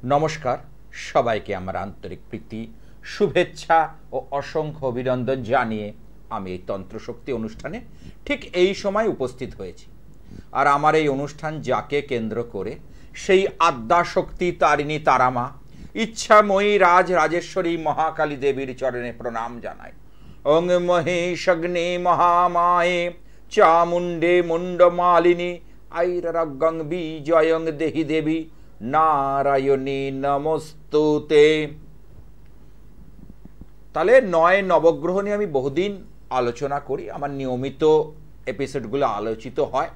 নমস্কার, সবাইকে আমার আন্তরিক প্রীতি, শুভেচ্ছা ও অসংখ্য অভিনন্দন জানিয়ে আমি এই তন্ত্রশক্তি অনুষ্ঠানে ঠিক এই সময় উপস্থিত হয়েছি। আর আমার এই অনুষ্ঠান যাকে কেন্দ্র করে সেই আদ্যাশক্তি তারিণী তারামা ইচ্ছাময়ী রাজেশ্বরী মহাকালী দেবীর চরণে প্রণাম জানাই। ওং মহেশগ্নে মহামায়ে চামুণ্ডে মুন্ডমালিনী আইরগং বিজয়ং দেহি দেবী নারায়ণী নমস্তুতে। তাহলে ৯ নবগ্রহ নিয়ে আমি বহুদিন আলোচনা করি, আমার নিয়মিত এপিসোডগুলো আলোচিত হয়,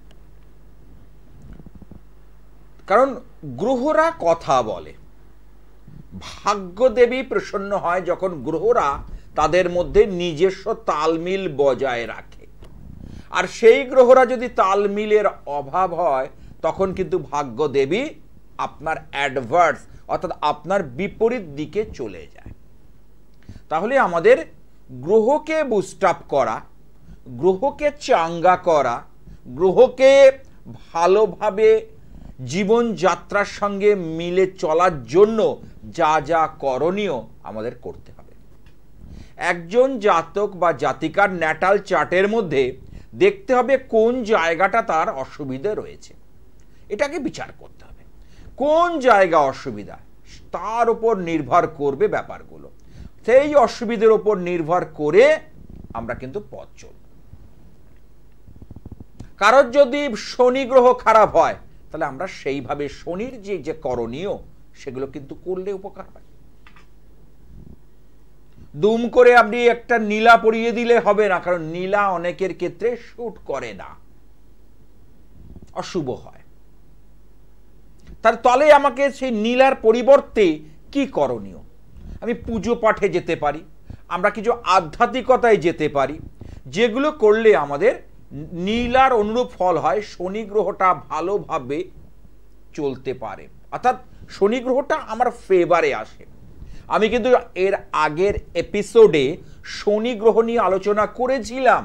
কারণ গ্রহরা কথা বলে। ভাগ্যদেবী প্রসন্ন হয় যখন গ্রহরা তাদের মধ্যে নিজস্ব তালমিল বজায় রাখে, আর সেই গ্রহরা যদি তালমিলের অভাব হয় তখন কিন্তু ভাগ্যদেবী আপনার অ্যাডভার্স অর্থাৎ আপনার বিপরীত দিকে চলে যায়। তাহলে আমাদের গ্রহকে বুস্ট আপ করা, গ্রহকে চাঙ্গা করা, গ্রহকে ভালোভাবে জীবনযাত্রার সঙ্গে মিলে চলার জন্য যা যা করণীয় আমাদের করতে হবে। একজন জাতক বা জাতিকার ন্যাটাল চার্টের মধ্যে দেখতে হবে কোন জায়গাটা তার অসুবিধা রয়েছে, এটাকে বিচার করতে হবে। কোন জায়গা অসুবিধা তার উপর নির্ভর করবে ব্যাপারগুলো। সেই অসুবিধার উপর নির্ভর করে আমরা কিন্তু পথ চলব। কারোর যদি শনি গ্রহ খারাপ হয় তাহলে আমরা সেইভাবে শনির যে করণীয় সেগুলো কিন্তু করলে উপকার হয়। দুম করে আপনি একটা নীলা পরিয়ে দিলে হবে না, কারণ নীলা অনেকের ক্ষেত্রে শুট করে না, অশুভ হয়। তার তলে আমাকে সেই নীলার পরিবর্তে কি করণীয়? আমি পুজো পাঠে যেতে পারি, আমরা কিছু আধ্যাত্মিকতায় যেতে পারি, যেগুলো করলে আমাদের নীলার অনুরূপ ফল হয়, শনি গ্রহটা ভালোভাবে চলতে পারে, অর্থাৎ শনি গ্রহটা আমার ফেভারে আসে। আমি কিন্তু এর আগের এপিসোডে শনি গ্রহ নিয়ে আলোচনা করেছিলাম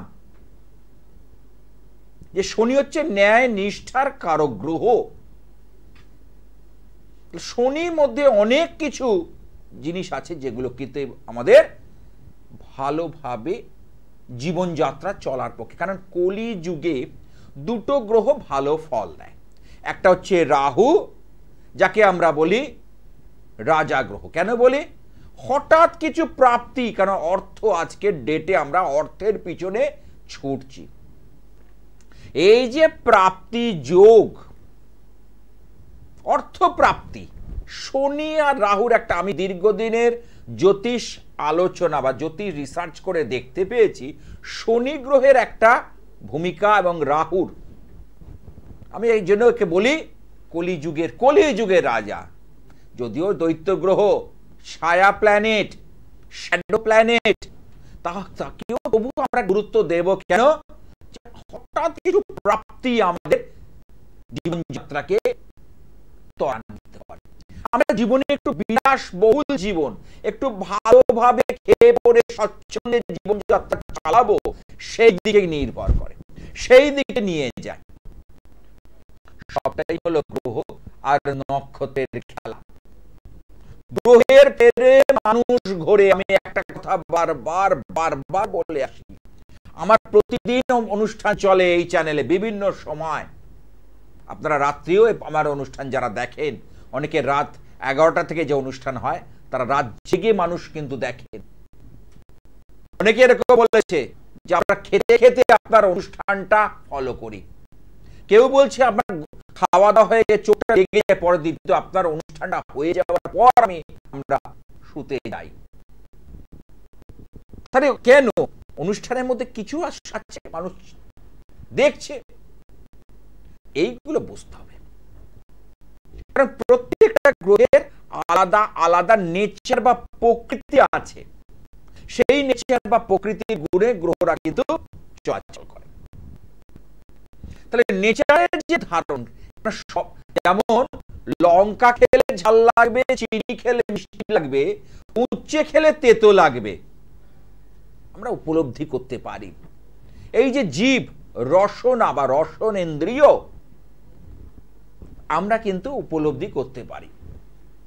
যে শনি হচ্ছে ন্যায় নিষ্ঠার কারক গ্রহ। শনির মধ্যে অনেক কিছু জিনিস আছে যেগুলো কিন্তু আমাদের ভালোভাবে জীবনযাত্রা চলার পক্ষে, কারণ কলি যুগে দুটো গ্রহ ভালো ফল দেয়। একটা হচ্ছে রাহু, যাকে আমরা বলি রাজা গ্রহ। কেন বলি? হঠাৎ কিছু প্রাপ্তি, কারণ অর্থ আজকের ডেটে আমরা অর্থের পিছনে ছুটছি। এই যে প্রাপ্তি যোগ, অর্থ প্রাপ্তি, শনি আর রাহুর একটা, আমি দীর্ঘদিনের জ্যোতিষ আলোচনা বা জ্যোতিষ রিসার্চ করে দেখতে পেয়েছি শনি গ্রহের একটা ভূমিকা এবং রাহুর। আমি এই জন্য একে বলি কলিযুগের রাজা। যদিও দৈত্য গ্রহ, ছায়া প্ল্যানেট, শ্যাডো প্ল্যানেট, তাকেও তবু আমরা গুরুত্ব দেব। কেন? হঠাৎ কিছু প্রাপ্তি আমাদের জীবনযাত্রাকে ত্বরান্বিত করে। আমরা জীবনে একটু বিলাসবহুল জীবন, একটু ভালোভাবে খেয়ে পরে স্বচ্ছন্দে জীবনযাত্রা চালাবো, সেই দিকে নির্ভর করে, সেই দিকে নিয়ে যায়। সবটাই হলো গ্রহ আর নক্ষত্রের খেলা। গ্রহের পেরে মানুষ ঘোরে। আমি একটা কথা বারবার বলে আসি, আমার প্রতিদিন অনুষ্ঠান চলে এই চ্যানেলে বিভিন্ন সময়। আপনারা রাত্রিও আমার অনুষ্ঠান যারা দেখেন, অনেকে রাত 11টা থেকে যে অনুষ্ঠান হয় তারা রাত জেগে মানুষ কিন্তু দেখেন। অনেকে এরকম বলেছে যে আমরা খেতে খেতে আপনার অনুষ্ঠানটা ফলো করি। কেউ বলছে আপনার খাওয়া দাওয়া হয়ে গিয়ে চোখটা লেগে যায় পরের দিন, কিন্তু আপনার অনুষ্ঠানটা হয়ে যাওয়ার পর আমরা শুতে যাই। তাহলে কেন? অনুষ্ঠানের মধ্যে কিছু আসছে, মানুষ দেখছে, এইগুলো বুঝতে হবে। কারণ প্রত্যেকটা গ্রহের আলাদা আলাদা নেচার বা প্রকৃতি আছে, সেই নেচার বা প্রকৃতির গুণে গ্রহরা কিন্তু চলাচল করে। তাহলে নেচারের যে ধারণ, যেমন লঙ্কা খেলে ঝাল লাগবে, চিনি খেলে মিষ্টি লাগবে, উচ্ছে খেলে তেতো লাগবে, আমরা উপলব্ধি করতে পারি। এই যে জীব রসনা বা রসনেন্দ্রিয়, আমরা কিন্তু উপলব্ধি করতে পারি।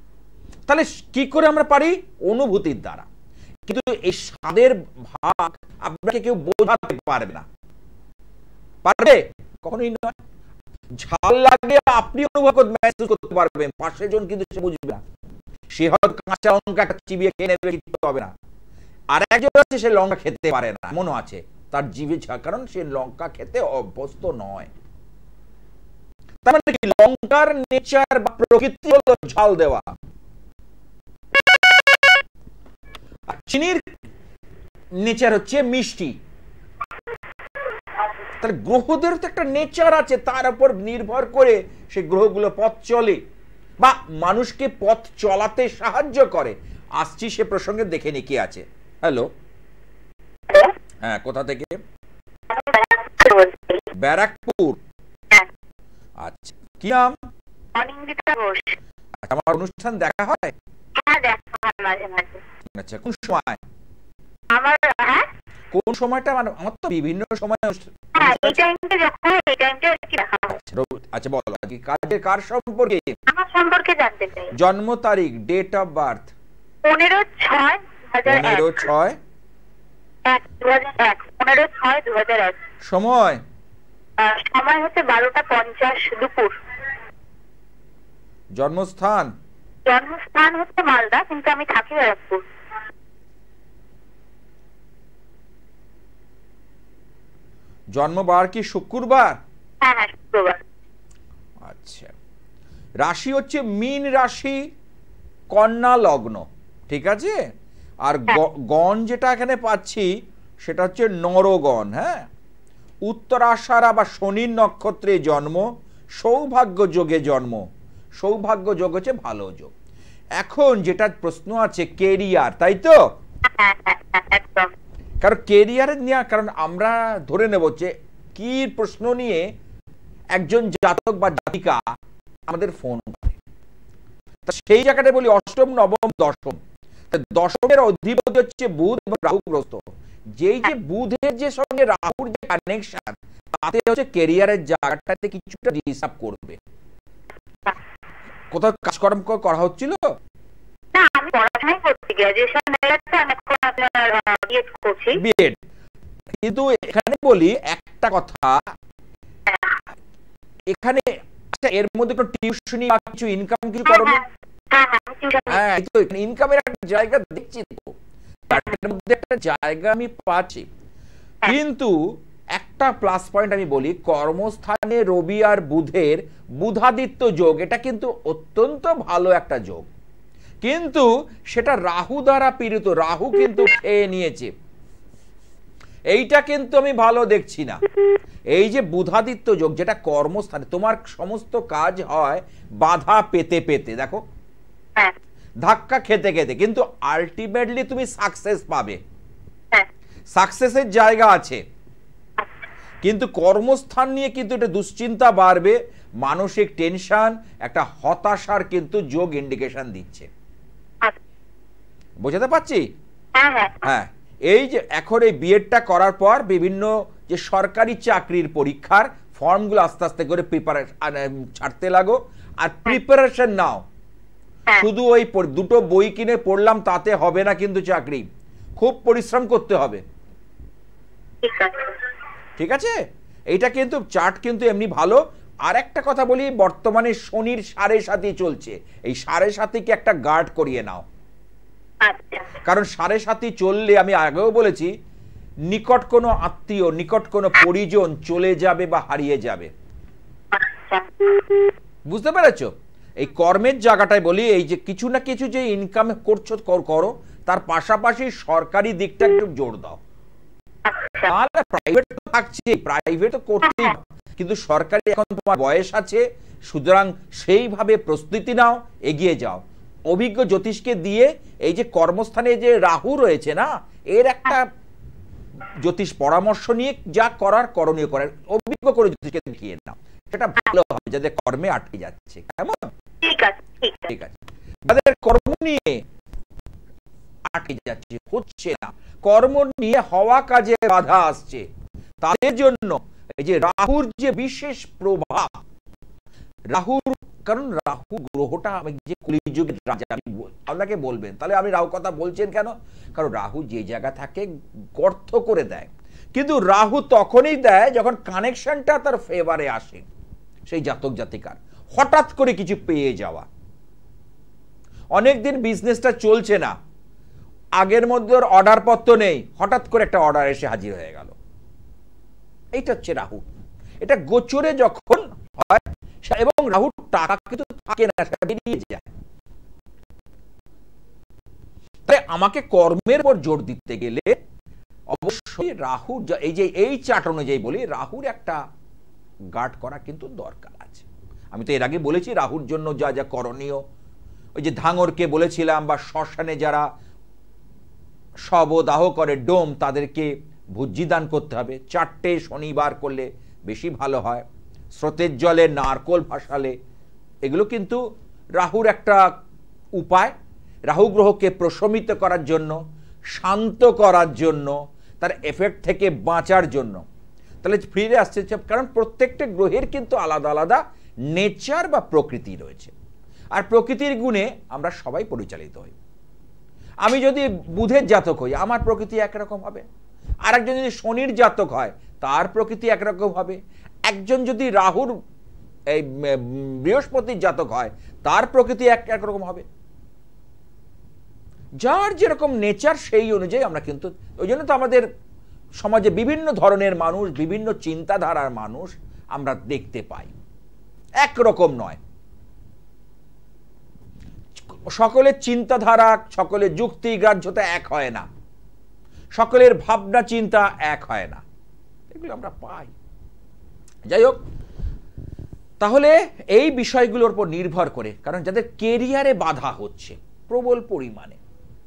তাহলে কি করে আমরা পারি? অনুভূতির দ্বারা। কিন্তু এই স্বাদের ভাগ আপনাকে কেউ বোঝাতে পারবে না, পারবে? কখনোই নয়। ঝাল লাগলে আপনি অনুভব করতে পারবেন, পাশের জন কিন্তু সে বুঝবে না। সে হয়তো কাঁচা লঙ্কা চিবিয়ে খেয়ে নেবে, কিছু হবে না। আর একজন আছে সে লঙ্কা খেতে পারে না, মনে আছে তার জিভে ঝাল, কারণ সে লঙ্কা খেতে অভ্যস্ত নয়। তার মানে কি? লঙ্কার নেচার বা প্রকৃতি হলো ঝাল দেওয়া। চিনির নেচার হচ্ছে মিষ্টি। তাহলে গ্রহদের তো একটা নেচার আছে, তার উপর নির্ভর করে সেই গ্রহগুলো পথ চলে বা মানুষকে পথ চলাতে সাহায্য করে। আসছি সে প্রসঙ্গে, দেখে নি কি আছে। হ্যালো, হ্যাঁ, কোথা থেকে? ব্যারাকপুর। আচ্ছা, কি নাম? আমার অনুষ্ঠান দেখা হয়? আচ্ছা, কোন সময়? কোন সময়টা? মানে আমার তো বিভিন্ন সময়। আচ্ছা, বলো কাজের কার সম্পর্কে? আমার সম্পর্কে জানতে চাই। জন্ম তারিখ, ডেট অফ বার্থ? 15/6/2001। সময়? সময় হচ্ছে 12টা 50 দুপুর। জন্মস্থান? জন্মস্থান হচ্ছে মালদা, কিন্তু আমি থাকি ব্যারাকপুর। জন্মবার কি শুক্রবার? হ্যাঁ, শুক্রবার। আচ্ছা, রাশি হচ্ছে মীন রাশি, কন্যা লগ্ন, ঠিক আছে? আর গণ যেটা এখানে পাচ্ছি সেটা হচ্ছে নরগণ। হ্যাঁ, উত্তরাষাঢ়া বা শনির নক্ষত্রে জন্ম, সৌভাগ্য যোগে জন্ম। সৌভাগ্য যোগ হচ্ছে ভালো যোগ। এখন যেটা প্রশ্ন আছে কেরিয়ার, তাই তো? কারণ কেরিয়ারের নিয়ে, কারণ আমরা ধরে নেব যে কি প্রশ্ন নিয়ে একজন জাতক বা জাতিকা আমাদের ফোন করে। সেই জায়গাটা বলি অষ্টম, নবম, দশম। দশমের অধিপতি হচ্ছে বুধ এবং রাহুগ্রস্ত। যেই যে বুধের যে সঙ্গে রাহুর যে কানেকশন, তাতে হচ্ছে কেরিয়ারের জায়গাটাতে কিছুটা ডিস্টার্ব করবে। কোথাও কাজকর্ম করা হচ্ছিল? না, আমি পড়াশোনা করছি, গ্র্যাজুয়েশন হয়ে গেছে, আমি এখন আপনার বিএড করছি। বিএড। কিন্তু এখানে বলি একটা কথা, এখানে এর মধ্যে কোনো টিউশনি বা কিছু ইনকাম কিছু করো? হ্যাঁ, এই তো ইনকামের একটা জায়গা দেখছি, তো তার মধ্যে একটা জায়গা আমি পাচ্ছি। কিন্তু একটা প্লাস পয়েন্ট আমি বলি, কর্মস্থানে রবি আর বুধের বুধাদিত্য যোগ, এটা কিন্তু অত্যন্ত ভালো একটা যোগ। কিন্তু সেটা রাহু দ্বারা পীড়িত, রাহু কিন্তু খেয়ে নিয়েছে। এইটা কিন্তু আমি ভালো দেখছি না। এই যে বুধাদিত্য যোগ, যেটা কর্মস্থানে তোমার সমস্ত কাজ হয় বাধা পেতে পেতে, দেখো ধাক্কা খেতে খেতে, কিন্তু আলটিমেটলি তুমি সাকসেস পাবে, সাকসেসের জায়গা আছে। কিন্তু কর্মস্থান নিয়ে কিন্তু এটা দুশ্চিন্তা বাড়বে, মানসিক টেনশন, একটা হতাশার কিন্তু যোগ ইন্ডিকেশন দিচ্ছে। বোঝাতে পারছি? হ্যাঁ, এই যে এখন এই বিএডটা করার পর বিভিন্ন যে সরকারি চাকরির পরীক্ষার ফর্মগুলো আস্তে আস্তে করে ছাড়তে লাগো, আর প্রিপারেশন নাও। শুধু ওই দুটো বই কিনে পড়লাম তাতে হবে না, কিন্তু চাকরি খুব পরিশ্রম করতে হবে, ঠিক আছে? এইটা কিন্তু চার্ট কিন্তু এমনি ভালো। আর একটা কথা বলি, বর্তমানে শনির 7.5 চলছে, এই 7.5কে একটা গার্ড করিয়ে নাও। কারণ 7.5 চললে, আমি আগেও বলেছি, নিকট কোনো আত্মীয়, নিকট কোনো পরিজন চলে যাবে বা হারিয়ে যাবে। বুঝতে পেরেছো? এই কর্মের জায়গাটায় বলি, এই যে কিছু না কিছু যে ইনকাম করছো করো, তার পাশাপাশি সরকারি দিকটা একটু জোর দাও। তাহলে প্রাইভেট তো থাকছে, প্রাইভেট তো করতেই, কিন্তু সরকারি এখন তোমার বয়স আছে, সুতরাং সেইভাবে প্রস্তুতি নাও, এগিয়ে যাও। অভিজ্ঞ জ্যোতিষকে দিয়ে, এই যে কর্মস্থানে যে রাহু রয়েছে না, এর একটা জ্যোতিষ পরামর্শ নিয়ে যা করার করণীয় করার অভিজ্ঞ করে জ্যোতিষকে দেখিয়ে নাও, সেটা ভালো হবে, যাদের কর্মে আটকে যাচ্ছে। কেমন? ঠিক আছে, ঠিক আছে। যাদের কর্ম নিয়ে আটকে যাচ্ছে, হচ্ছে না, কর্ম নিয়ে হওয়া কাজে বাধা আসছে, তাদের জন্য এই যে রাহুর যে বিশেষ প্রভাব, রাহুর, কারণ রাহু গ্রহটা যে কলিযুগের রাজা, আমি আপনাকে বলবেন তাহলে আপনি রাহু কথা বলছেন কেন? কারণ রাহু যে জায়গা থাকে গর্ত করে দেয়, কিন্তু রাহু তখনই দেয় যখন কানেকশনটা তার ফেভারে আসে, সেই জাতক জাতিকার হঠাৎ করে কিছু পেয়ে যাওয়া। অনেকদিন বিজনেসটা চলছে না, আগের মধ্যে ওর অর্ডার পত্র নেই, হঠাৎ করে একটা অর্ডার এসে হাজির হয়ে গেল। এইটা হচ্ছে রাহু। এটা গোচরে যখন হয়, এবং রাহুর টাকা কিন্তু থাকে না, সেটা বেরিয়ে যায়। তাই আমাকে কর্মের উপর জোর দিতে গেলে অবশ্যই রাহু, এই চার্ট অনুযায়ী বলি, রাহুর একটা গার্ড করা কিন্তু দরকার আছে। আমি তো এর আগে বলেছি রাহুর জন্য যা যা করণীয়, ওই যে ধাঙরকে বলেছিলাম, বা শ্মশানে যারা শবদাহ করে ডোম, তাদেরকে ভুজ্জি দান করতে হবে, 4টে শনিবার করলে বেশি ভালো হয়। স্রোতের জলে নারকোল ভাসালে, এগুলো কিন্তু রাহুর একটা উপায়, রাহু গ্রহকে প্রশমিত করার জন্য, শান্ত করার জন্য, তার এফেক্ট থেকে বাঁচার জন্য। তাহলে ফিরে আসছে, কারণ প্রত্যেকটা গ্রহের কিন্তু আলাদা আলাদা নেচার বা প্রকৃতি রয়েছে, আর প্রকৃতির গুণে আমরা সবাই পরিচালিত হই। আমি যদি বুধের জাতক হই, আমার প্রকৃতি একরকম হবে। আরেকজন যদি শনির জাতক হয়, তার প্রকৃতি একরকম হবে। একজন যদি রাহুর এই বৃহস্পতির জাতক হয়, তার প্রকৃতি একরকম হবে। যার যেরকম নেচার সেই অনুযায়ী আমরা কিন্তু, ওই জন্য তো আমাদের সমাজে বিভিন্ন ধরনের মানুষ, বিভিন্ন চিন্তাধারার মানুষ আমরা দেখতে পাই, একরকম নয়। সকলের চিন্তাধারা, সকলের যুক্তি গ্রাহ্যতা এক হয় না, সকলের ভাবনা চিন্তা এক হয় না, এগুলো আমরা পাই। যাই হোক, তাহলে এই বিষয়গুলোর উপর নির্ভর করে, কারণ যাদের কেরিয়ারে বাধা হচ্ছে প্রবল পরিমাণে,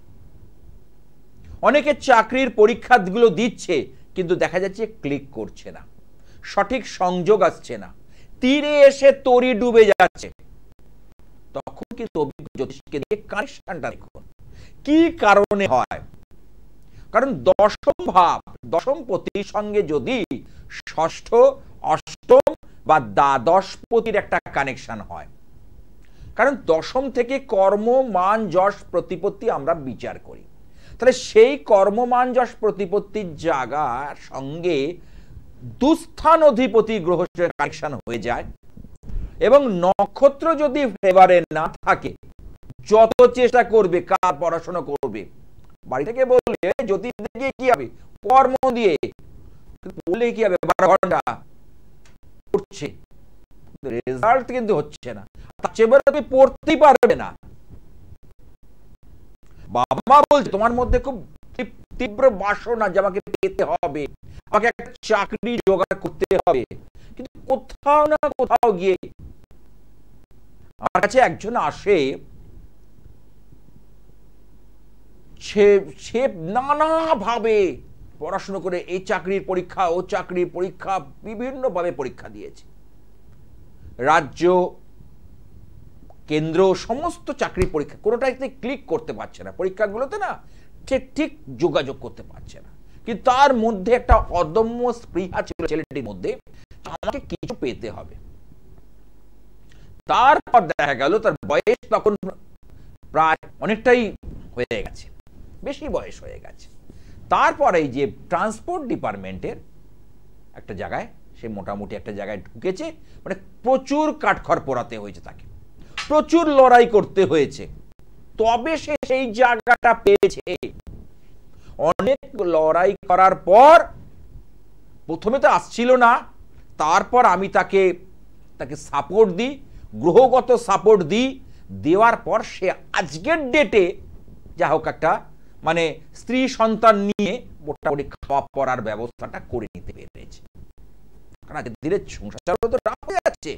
অনেকে চাকরির পরীক্ষাগুলো দিচ্ছে কিন্তু দেখা যাচ্ছে ক্লিক করছে না, সঠিক সংযোগ আসছে না, তীরে এসে তরি ডুবে যাচ্ছে, তখন কিন্তু অভিজ্ঞ জ্যোতিষকে দিয়ে কানেকশনটা দেখুন কি কারণে হয়। কারণ দশম ভাব, দশম পতির সঙ্গে যদি ষষ্ঠ, অষ্টম বা দ্বাদশপতির একটা কানেকশন হয়, কারণ দশম থেকে কর্ম, মান, যশ, প্রতিপত্তি আমরা বিচার করি, তাহলে সেই কর্ম, মান, যশ, প্রতিপত্তির জায়গার সঙ্গে দুস্থান অধিপতি গ্রহ কানেকশন হয়ে যায়, এবং নক্ষত্র যদি ফেভারে না থাকে, যত চেষ্টা করবে, কার পড়াশোনা করবে, বাড়ি থেকে বললে জ্যোতিষ দিয়ে কি হবে, কর্ম দিয়ে বললে কি হবে, 12 ঘন্টা পড়ছে, রেজাল্ট কিন্তু হচ্ছে না, তার চেয়ে তুমি পড়তেই পারবে না। বাবা মা বলছে তোমার মধ্যে খুব তীব্র বাসনা যে আমাকে পেতে হবে, আমাকে একটা চাকরি জোগাড় করতে হবে, কিন্তু কোথাও না কোথাও গিয়ে আমার কাছে একজন আসে, সে নানাভাবে পড়াশোনা করে এই চাকরির পরীক্ষা, ও চাকরির পরীক্ষা, বিভিন্ন ভাবে পরীক্ষা দিয়েছে, রাজ্য, কেন্দ্র, সমস্ত চাকরির পরীক্ষা, কোনোটাতে ক্লিক করতে পারছে না, পরীক্ষাগুলোতে না ঠিক যোগাযোগ করতে পারছে না। কিন্তু তার মধ্যে একটা অদম্য স্পৃহা ছিল ছেলেটির মধ্যে, আমাকে কিছু পেতে হবে। তারপর দেখা গেল তার বয়স তখন প্রায় অনেকটাই হয়ে গেছে, বেশি বয়স হয়ে গেছে। তারপরে এই যে ট্রান্সপোর্ট ডিপার্টমেন্টের একটা জায়গায়, সে মোটামুটি একটা জায়গায় ঢুকেছে, মানে প্রচুর কাঠখড় পোড়াতে হয়েছে, তাকে প্রচুর লড়াই করতে হয়েছে, তবে সে সেই জায়গাটা পেয়েছে। অনেক লড়াই করার পর, প্রথমে তো আসছিল না, তারপর আমি তাকে সাপোর্ট দিই, গ্রহগত সাপোর্ট দিই, দেওয়ার পর সে আজকের ডেটে যা হোক একটা মানে স্ত্রী সন্তান নিয়ে মোটামুটি খাওয়া পড়ার ব্যবস্থাটা করে নিতে পেরেছে। কারণ আজকে ধীরে সংসার চালানো তো টাফ হয়ে যাচ্ছে,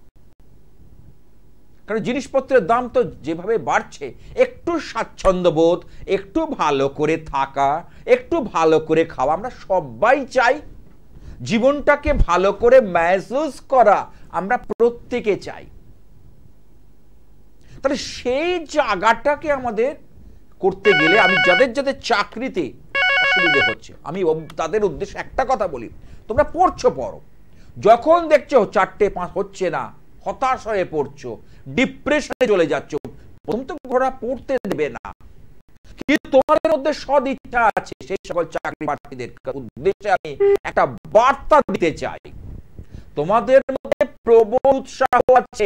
কারণ জিনিসপত্রের দাম তো যেভাবে বাড়ছে, একটু স্বাচ্ছন্দ্যবোধ, একটু ভালো করে থাকা, একটু ভালো করে খাওয়া, আমরা সবাই চাই, জীবনটাকে ভালো করে মেহসুস করা আমরা প্রত্যেকে চাই। তাহলে সেই জায়গাটাকে আমাদের করতে গেলে, আমি যাদের যাদের চাকরিতে অসুবিধে হচ্ছে, আমি তাদের উদ্দেশ্যে একটা কথা বলি, তোমরা পড়ছো, পড়ো, যখন দেখছো 4টে 5 হচ্ছে না, হতাশ হয়ে পড়ছো, ডিপ্রেশনে চলে যাচ্ছ। প্রথম তো ঘোড়া পড়তে দেবে না, কিন্তু তোমাদের মধ্যে সদ ইচ্ছা আছে। সেই সকল চাকরি প্রার্থীদের উদ্দেশ্যে আমি একটা বার্তা দিতে চাই, তোমাদের মধ্যে প্রবল উৎসাহ আছে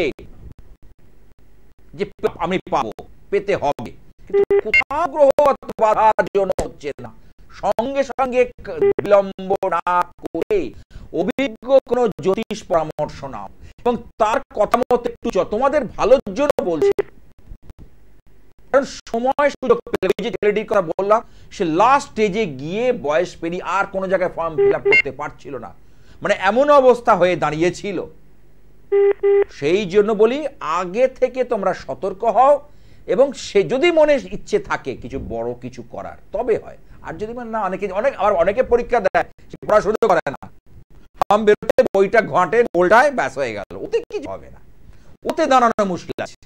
যে আমি পাবো, পেতে হবে, কিন্তু কোথাও গ্রহগত বাধার জন্য হচ্ছে না। সঙ্গে সঙ্গে বিলম্ব না করে অভিজ্ঞ কোন জ্যোতিষ পরামর্শ নাও এবং তার কথা মতো একটু তোমাদের ভালোর জন্য বলছি। কারণ সময় সুযোগ পেলে, এই যে ছেলেটির কথা বললাম, সে লাস্ট স্টেজে গিয়ে বয়স পেরিয়ে আর কোনো জায়গায় ফর্ম ফিল আপ করতে পারছিল না, মানে এমন অবস্থা হয়ে দাঁড়িয়েছিল। সেই জন্য বলি, আগে থেকে তোমরা সতর্ক হও, এবং সে যদি মনে ইচ্ছে থাকে কিছু বড় কিছু করার তবে হয়। আর যদি না, অনেকে পরীক্ষা দেয়, সে পড়াশোনা করে না, ফর্ম বেরোতে বইটা ঘাঁটে উল্টায়, ব্যাস হয়ে গেল, ওতে কিছু হবে না, ওতে দাঁড়ানো মুশকিল আছে।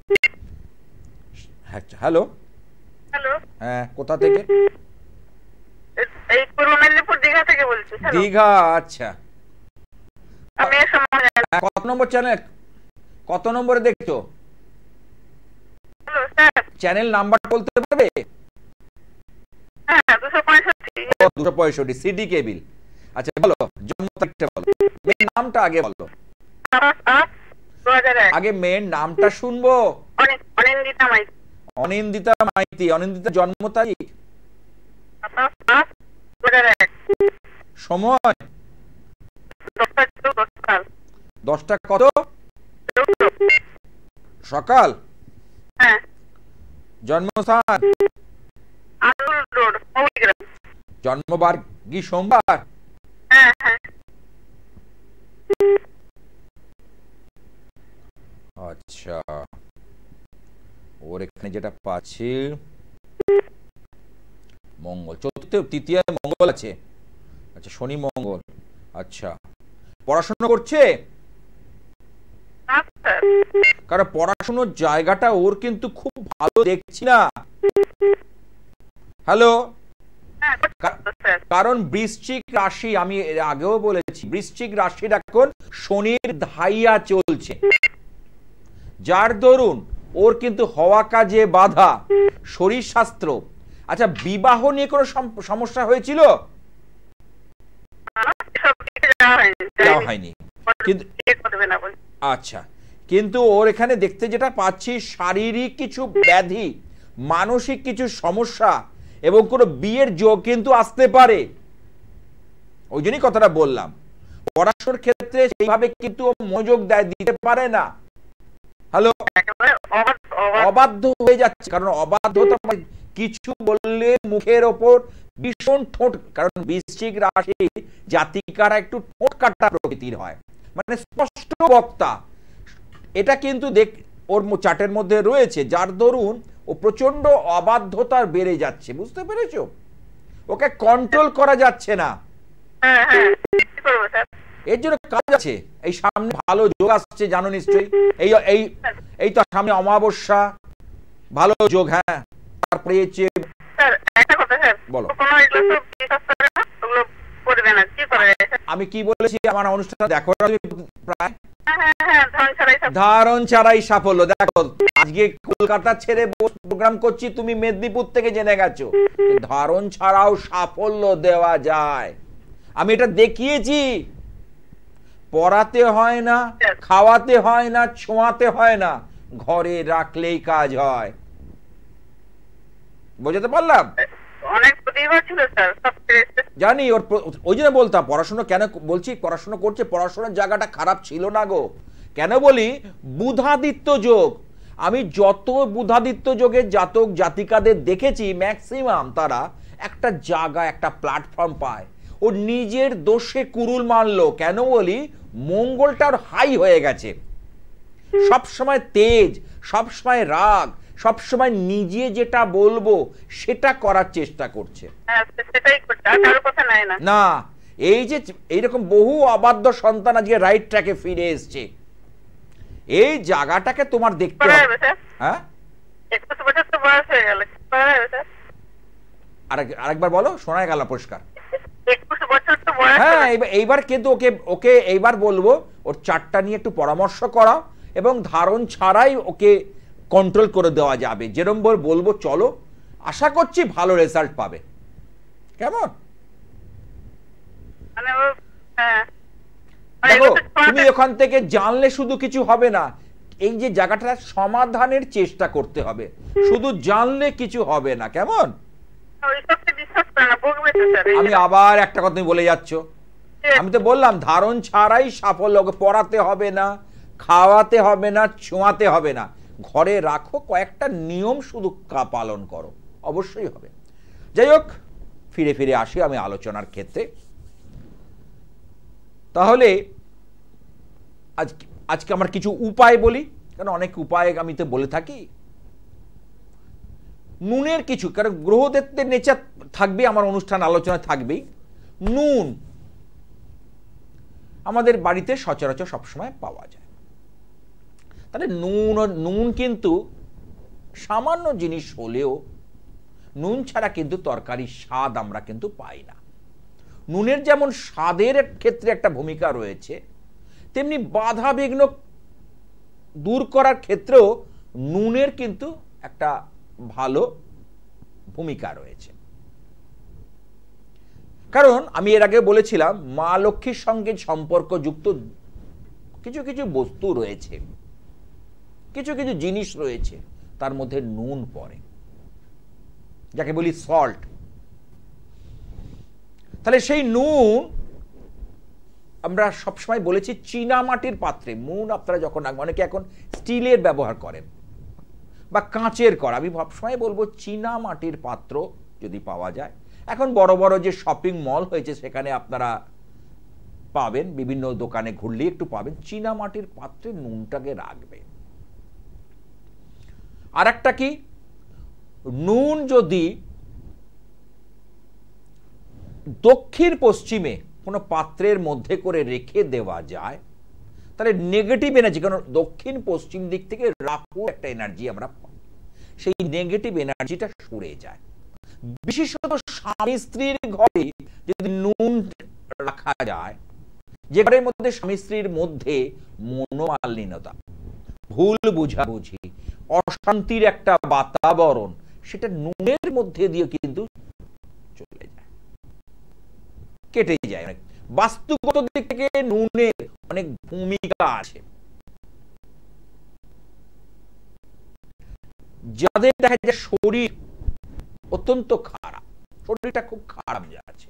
হ্যালো, হ্যাঁ, কোথা থেকে? এই পূর্ব মেদিনীপুর দীঘা থেকে বলছি। দীঘা, আচ্ছা। আমি কত নম্বর চ্যানেল, কত নম্বরে দেখছো? চ্যানেল নাম্বার বলতে পারবে? 265 সিডি কেবিল। আচ্ছা বলো, জন্ম তারিখটা বলো, মেয়ের নামটা আগে বলো। আগে মেয়ের নামটা শুনবো। অনিন্দিতা মাইতি। অনিন্দিতা মাইতি। অনিন্দিতা জন্ম তারিখ, সময় 10টা কত সকাল, জন্মস্থান জন্মবার কি সোমবার? আচ্ছা, ওর এখানে যেটা পাচ্ছি মঙ্গল, চতুর্থ তৃতীয় মঙ্গল আছে। আচ্ছা, শনি মঙ্গল। আচ্ছা, পড়াশোনা করছে? কারণ পড়াশোনার জায়গাটা ওর কিন্তু খুব ভালো দেখছি না। হ্যালো, কারণ বৃশ্চিক রাশি, আমি আগেও বলেছি, বৃশ্চিক রাশির এখন শনির ধাইয়া চলছে, যার দরুন ওর কিন্তু হওয়া কাজে বাধা, শরীর স্বাস্থ্য। আচ্ছা, বিবাহ নিয়ে কোনো সমস্যা হয়েছিল? হয়নি, কিন্তু আচ্ছা, কিন্তু ওর এখানে দেখতে যেটা পাচ্ছি, শারীরিক কিছু ব্যাধি, মানসিক কিছু সমস্যা এবং কোনো বিয়ের যোগ কিন্তু আসতে পারে। ওই জন্যই কথাটা বললাম, পড়াশোনার ক্ষেত্রে সেইভাবে কিন্তু মনোযোগ দিতে পারে না। হ্যালো, অবাধ্য হয়ে যাচ্ছে। কারণ অবাধ্যতা কিছু বললে মুখের ওপর ভীষণ ঠোঁট, কারণ বৃশ্চিক রাশি জাতিকারা একটু ঠোঁট কাটা প্রকৃতির হয়, মানে স্পষ্ট বক্তা। এটা কিন্তু ওর চার্টের মধ্যে রয়েছে, যার দরুন ও প্রচন্ড অবাধ্যতার বেড়ে যাচ্ছে। বুঝতে পেরেছো? ওকে কন্ট্রোল করা যাচ্ছে না। এর জন্য কাজ আছে। এই সামনে ভালো যোগ আসছে, জানো নিশ্চয়ই। এই তো সামনে অমাবস্যা, ভালো যোগ। হ্যাঁ, তারপরে বলো, আমি কি বলেছি আমার অনুষ্ঠান দেখো প্রায়, ধারণ ছাড়াই সাফল্য। দেখো, আজকে কলকাতা ছেড়ে প্রোগ্রাম করছি, তুমি মেদিনীপুর থেকে জেনে গেছো ধারণ ছাড়াও সাফল্য দেওয়া যায়। আমি এটা দেখিয়েছি। পড়াতে হয় না, খাওয়াতে হয় না, ছোঁয়াতে হয় না, ঘরে রাখলেই কাজ হয়। বুঝতে পারলাম? অনেক প্রতিভা ছিল স্যার, জানি। ওই জন্য বলতাম পড়াশোনা কেন বলছি, পড়াশোনা করছে, পড়াশোনার জায়গাটা খারাপ ছিল না গো। কেন বলি, বুধাদিত্য যোগ। আমি যত বুধাদিত্য যোগের জাতক জাতিকাদের দেখেছি, ম্যাক্সিমাম তারা একটা জায়গা, একটা প্ল্যাটফর্ম পায়। ও নিজের দোষে কুরুল মারলো। কেন বলি, মঙ্গলটার হাই হয়ে গেছে, সবসময় তেজ, সবসময় রাগ, সবসময় নিজে যেটা বলবো সেটা করার চেষ্টা করছে। না, এই যে এইরকম বহু অবাধ্য সন্তান আজকে রাইট ট্র্যাকে ফিরে এসছে। এই জায়গাটাকে তোমার দেখতে হবে। হ্যাঁ, 21 বছর তো বয়স হয়ে গেল। আরেকবার বলো, শোনা গেল পরিষ্কার। 21 বছর তো বয়স হ্যাঁ, হলো। এইবার কিন্তু ওকে ওকে এইবার বলবো ওর চারটা নিয়ে একটু পরামর্শ করা এবং ধারণ ছাড়াই ওকে কন্ট্রোল করে দেওয়া যাবে। যেরকম বলবো চলো, আশা করছি ভালো রেজাল্ট পাবে। কেমন? মানে হ্যাঁ, দেখো, তুমি ওখান থেকে জানলে শুধু কিছু হবে না, এই যে জায়গাটা সমাধানের চেষ্টা করতে হবে, শুধু জানলে কিছু হবে না। কেমন? আমি আবার একটা কথা তুমি বলে যাচ্ছ, আমি তো বললাম ধারণ ছাড়াই সাফল্য। পড়াতে হবে না, খাওয়াতে হবে না, ছোঁয়াতে হবে না, ঘরে রাখো, কয়েকটা নিয়ম শুধু পালন করো, অবশ্যই হবে। যাই হোক, ফিরে ফিরে আসি আমি আলোচনার ক্ষেত্রে। তাহলে আজকে আমার কিছু উপায় বলি, কারণ অনেক উপায় আমি তো বলে থাকি। নুনের কিছু, কারণ গ্রহদের নেচার থাকবে, আমার অনুষ্ঠান আলোচনা থাকবেই। নুন আমাদের বাড়িতে সচরাচর সবসময় পাওয়া যায়, তাহলে নুন কিন্তু সামান্য জিনিস হলেও নুন ছাড়া কিন্তু তরকারির স্বাদ আমরা কিন্তু পাই না। নুনের যেমন স্বাদের ক্ষেত্রে একটা ভূমিকা রয়েছে, তেমনি বাধা বিঘ্ন দূর করার ক্ষেত্রেও নুনের কিন্তু একটা ভালো ভূমিকা রয়েছে। কারণ আমি এর আগে বলেছিলাম, মা লক্ষ্মীর সঙ্গে সম্পর্কযুক্ত কিছু কিছু বস্তু রয়েছে, কিছু কিছু জিনিস রয়েছে, তার মধ্যে নুন পড়ে, যাকে বলি সল্ট। তাহলে সেই নুন আমরা সবসময় বলেছি চীনা মাটির পাত্রে। নুন আপনারা যখন অনেকে এখন স্টিলের ব্যবহার করেন বা কাঁচের করা, আমি সবসময় বলবো চীনা মাটির পাত্র যদি পাওয়া যায়। এখন বড় বড় যে শপিং মল হয়েছে সেখানে আপনারা পাবেন, বিভিন্ন দোকানে ঘুরলে একটু পাবেন, চীনা মাটির পাত্রে নুনটাকে রাখবে। আর একটা কি, নুন যদি দক্ষিণ পশ্চিমে কোনো পাত্রের মধ্যে করে রেখে দেওয়া যায়, তাহলে নেগেটিভ এনার্জি, কারণ দক্ষিণ পশ্চিম দিক থেকে রাহু একটা এনার্জি আমরা পাই, সেই নেগেটিভ এনার্জিটা সরে যায়। বিশেষত স্বামী স্ত্রীর ঘরে যদি নুন রাখা যায়, যে ঘরের মধ্যে স্বামী স্ত্রীর মধ্যে মনোমালিন্যতা, ভুল বুঝাবুঝি, অশান্তির একটা বাতাবরণ, সেটা নুনের মধ্যে দিয়ে কিন্তু চলে যায়, কেটে যায়। বাস্তুগত দিক থেকে নুনের অনেক ভূমিকা আছে। যাদের দেখা যায় শরীর অত্যন্ত খারাপ, শরীরটা খুব খারাপ যাচ্ছে,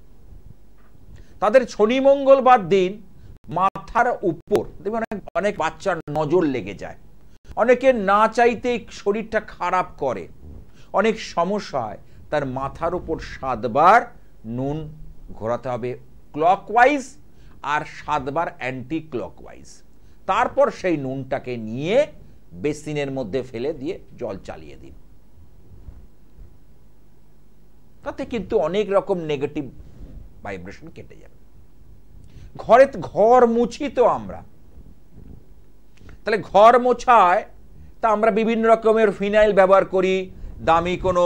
তাদের শনি মঙ্গলবার দিন মাথার উপর দেখবেন অনেক বাচ্চার নজর লেগে যায়, অনেকে না চাইতেই শরীরটা খারাপ করে, অনেক সমস্যা হয়, তার মাথার উপর 7 বার নুন ঘোরাতে হবে ক্লকওয়াইজ আর 7 বার অ্যান্টি ক্লকওয়াইজ। তারপর সেই নুনটাকে নিয়ে বেসিনের মধ্যে ফেলে দিয়ে জল চালিয়ে দিন। তাতে কিন্তু অনেক রকম নেগেটিভ ভাইব্রেশন কেটে যাবে। ঘর মুছি তো আমরা, তাহলে ঘর মোছায় তা আমরা বিভিন্ন রকমের ফিনাইল ব্যবহার করি, দামি কোনো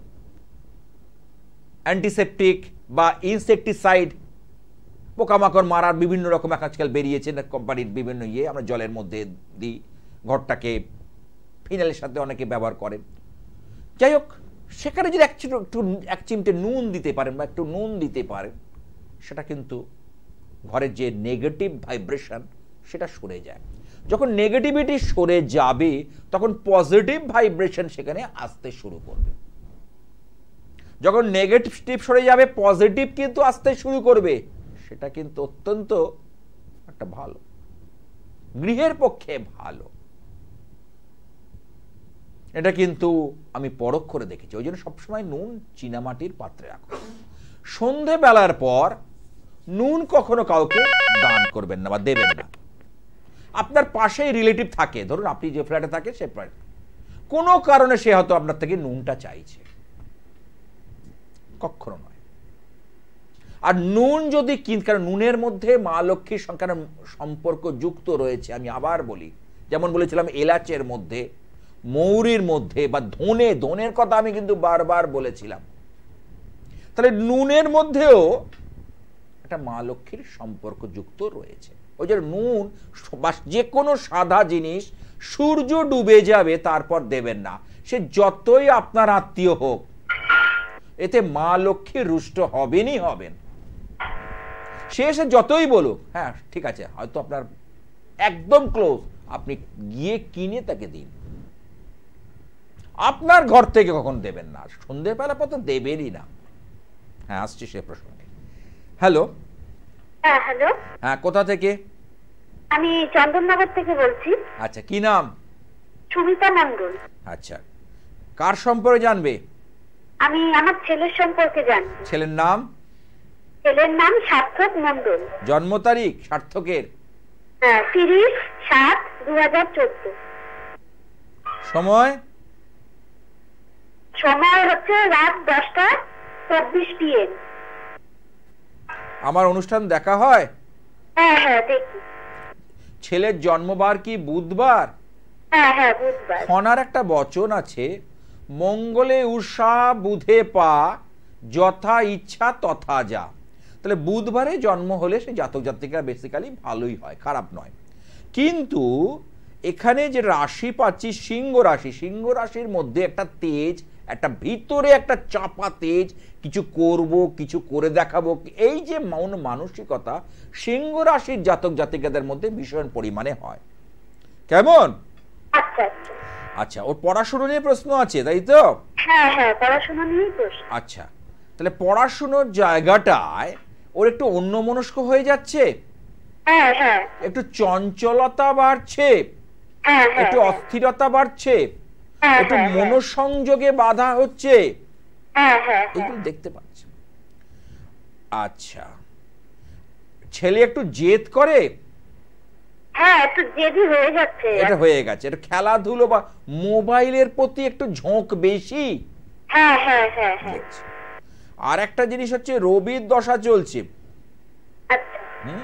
অ্যান্টিসেপটিক বা ইনসেকটিসাইড, পোকামাকড় মারার বিভিন্ন রকম আজকাল বেরিয়েছে না কোম্পানির বিভিন্ন আমরা জলের মধ্যে দিই, ঘরটাকে ফিনাইলের সাথে অনেকে ব্যবহার করেন। যাই হোক, সেখানে যদি এক চিমটে নুন দিতে পারেন বা একটু নুন দিতে পারেন, সেটা কিন্তু ঘরের যে নেগেটিভ ভাইব্রেশন সেটা সরে যায়। যখন নেগেটিভিটি সরে যাবে তখন পজিটিভ ভাইব্রেশন সেখানে আসতে শুরু করবে। যখন নেগেটিভ সরে যাবে পজিটিভ কিন্তু আসতে শুরু করবে, সেটা কিন্তু অত্যন্ত একটা ভালো, গৃহের পক্ষে ভালো। এটা কিন্তু আমি পরখ করে দেখেছি। ওই জন্য সবসময় নুন চীনামাটির পাত্রে রাখো। সন্ধেবেলার পর নুন কখনো কাউকে দান করবেন না বা দেবেন না। আপনার পাশেই রিলেটিভ থাকে, ধরুন আপনি যে ফ্ল্যাটে থাকে সে ফ্ল্যাট, কোনো কারণে সে হয়তো আপনার থেকে নুনটা চাইছে, কখনো নয়। আর নুন যদি কারণ নুনের মধ্যে মা লক্ষ্মীর সংখ্যার সম্পর্ক যুক্ত রয়েছে। আমি আবার বলি, যেমন বলেছিলাম এলাচের মধ্যে, মৌরির মধ্যে বা ধনের কথা আমি কিন্তু বারবার বলেছিলাম। তাহলে নুনের মধ্যেও একটা মা লক্ষ্মীর সম্পর্ক যুক্ত রয়েছে। ওই যে নুন বা যে কোনো সাদা জিনিস সূর্য ডুবে যাবে তারপর দেবেন না, সে যতই আপনার আত্মীয় হোক, এতে মা লক্ষ্মী রুষ্ট হবেনই হবেন। সে এসে যতই বলুক, হ্যাঁ ঠিক আছে, হয়তো আপনার একদম ক্লোজ, আপনি গিয়ে কিনে তাকে দিন। আপনার ঘর থেকে কখন দেবেন না, সন্ধ্যেবেলা পর তো দেবেনই না। হ্যাঁ, আসছি সে প্রসঙ্গে। হ্যালো। হ্যাঁ হ্যালো, হ্যাঁ, কোথা থেকে? আমি চন্দননগর থেকে বলছি। আচ্ছা, কি নাম? সুমিতা মণ্ডল। আচ্ছা, কার সম্পর্কে জানবে? আমি আমার ছেলের সম্পর্কে জানি। ছেলের নাম? ছেলের নাম সার্থক মণ্ডল। জন্ম তারিখ সার্থকের? হ্যাঁ, 30/7/2014। সময়? সময় হচ্ছে রাত 10:24 PM। আমার অনুষ্ঠান দেখা হয়? হ্যাঁ হ্যাঁ দেখি। ছেলের জন্মবার কি বুধবার? হ্যাঁ হ্যাঁ বুধবার। খনার একটা বচন আছে, মঙ্গলে উষা বুধে পা, যথা ইচ্ছা তথা যা। তাহলে বুধবারে জন্ম হলে সে জাতক জাতিকা বেসিক্যালি ভালোই হয়, খারাপ নয়। কিন্তু এখানে যে রাশি পাচ্ছি সিংহ রাশি, সিংহ রাশির মধ্যে একটা তেজ, একটা ভিতরে একটা চাপা তেজ, কিছু করব, কিছু করে দেখাবো, এই যে মন মানসিকতা সিংহ রাশির জাতক জাতিকাদের মধ্যে ভীষণ পরিমাণে হয়। কেমন? আচ্ছা আচ্ছা। আচ্ছা, ওর পড়াশোনা নিয়ে প্রশ্ন আছে, তাই তো? হ্যাঁ হ্যাঁ, পড়াশোনা নিয়েই প্রশ্ন। আচ্ছা, তাহলে পড়াশোনার জায়গাটায় ওর একটু অন্যমনস্ক হয়ে যাচ্ছে, হ্যাঁ হ্যাঁ, একটু চঞ্চলতা বাড়ছে, হ্যাঁ হ্যাঁ, একটু অস্থিরতা বাড়ছে, হ্যাঁ, একটু হ্যাঁ, মনোসংযোগে বাধা হচ্ছে, হ্যাঁ হ্যাঁ, এগুলো দেখতে পাচ্ছি। আচ্ছা, ছেলে একটু জেদ করে? হ্যাঁ একটু জেদি হয়ে যাচ্ছে। এটা হয়ে গেছে, এটা খেলাধুলো বা মোবাইলের প্রতি একটু ঝোঁক বেশি। হ্যাঁ হ্যাঁ হ্যাঁ হ্যাঁ। দেখছি। আর একটা জিনিস হচ্ছে রবির দশা চলছে। আচ্ছা।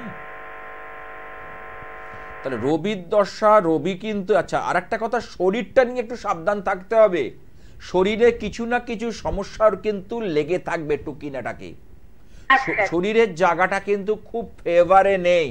তাহলে রবির দশা, রবি কিন্তু, আচ্ছা আর একটা কথা, শরীরটা নিয়ে একটু সাবধান থাকতে হবে। শরীরে কিছু না কিছু সমস্যার কিন্তু লেগে থাকবে টুকিনাটাকে। শরীরের জায়গাটা কিন্তু খুব ফেভারে নেই,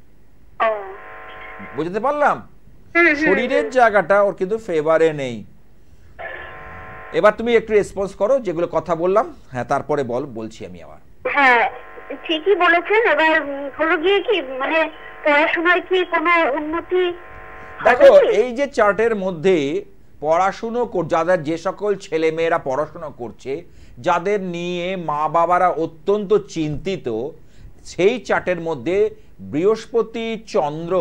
বুঝতে পারলাম? শরীরের জায়গাটা ওর কিন্তু ফেভারে নেই। এবার তুমি একটু রেসপন্স করো যেগুলো কথা বললাম, হ্যাঁ তারপরে বলছি আমি আবার। হ্যাঁ ঠিকই বলেছেন। এবার হলো গিয়ে কি, মানে পড়াশোনায় কি কোনো উন্নতি? দেখো, এই যে চার্টের মধ্যে পড়াশুনো যাদের, যে সকল ছেলে মেয়েরা পড়াশোনা করছে, যাদের নিয়ে মা বাবারা অত্যন্ত চিন্তিত, সেই চার্টের মধ্যে বৃহস্পতি চন্দ্র